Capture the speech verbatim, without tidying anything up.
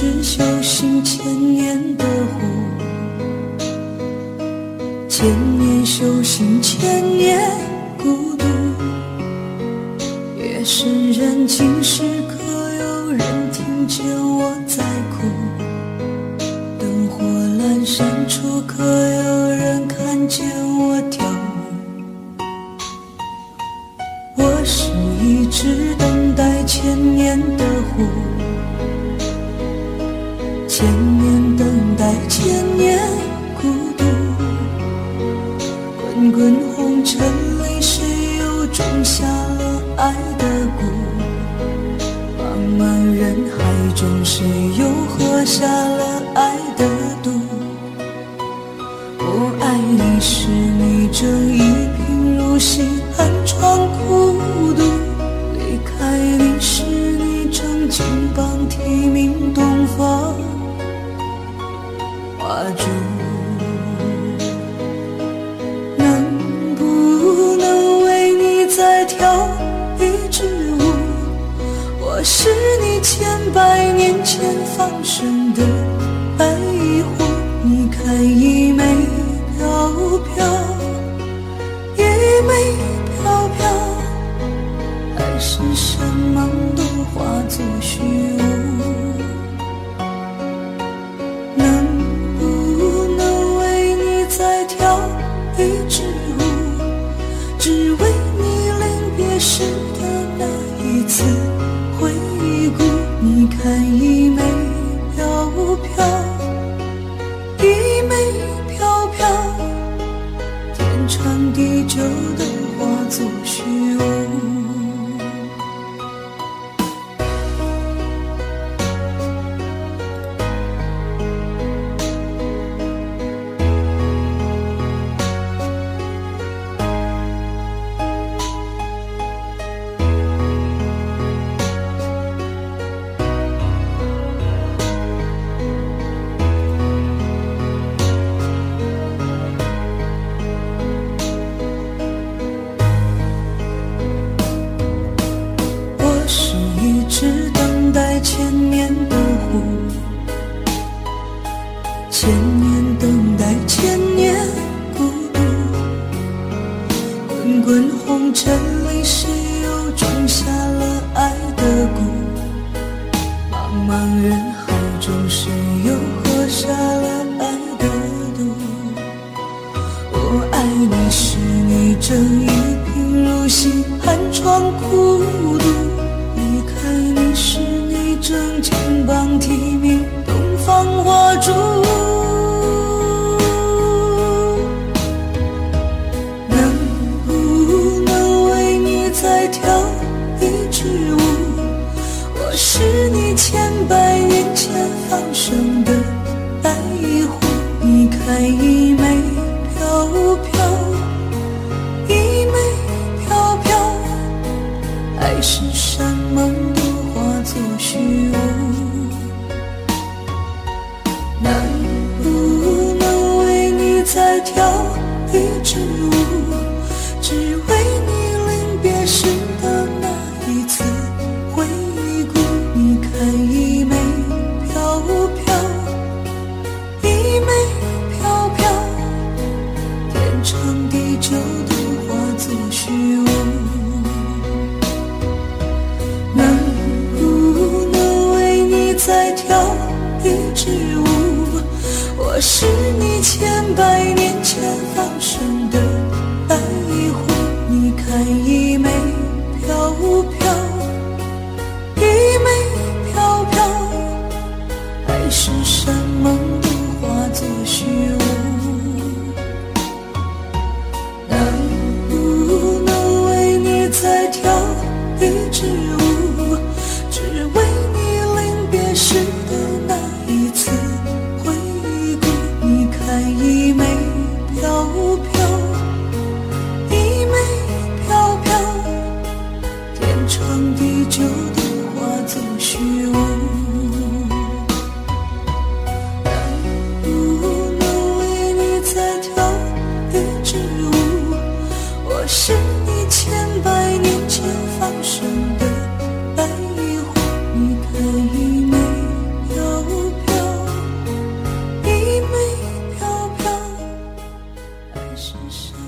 直修行千年的湖，千年修行千年孤独，夜深人静时可有人听见我在哭，灯火阑珊处可有人看见我跳舞，我是一直等待千年的湖，千年等待千年孤独，滚滚红尘里谁又种下了爱的蛊，茫茫人海中谁又喝下了爱的毒，我爱你是你这一贫如洗寒窗孤独，离开你是你正金榜题名东方花烛，能不能为你再跳一支舞？我是你千百年前放生的白狐，你看一枚飘飘，一枚飘飘，爱是山盟都化作虚无。一支舞，只为你临别时的那一次回顾，你看一枚飘飘，一枚飘飘，天长地久的化作虚无。只等待千年的湖，千年等待千年孤独，滚滚红尘里谁又种下了爱的蛊，茫茫人海中谁又喝下了爱的毒，我爱你是你这一贫如洗寒窗孤独，离开你是你正金榜题名东方花烛，能不能为你再跳一支舞？我是你千百年前放生的白狐，你看一枚飘飘，一枚飘飘，爱是山盟都化作虚无，能不能为你再跳一支舞？只为你临别时的那一次回顾，你看一枚飘飘，一枚飘飘，天长地久都化作虚无。再跳一支舞，我是你千百年前放生的白狐，你看一枚飘飘，一枚飘飘，爱是山盟都化作虚无，能不能为你再跳一支舞？只为时的那一次回顾，你看一枚是谁？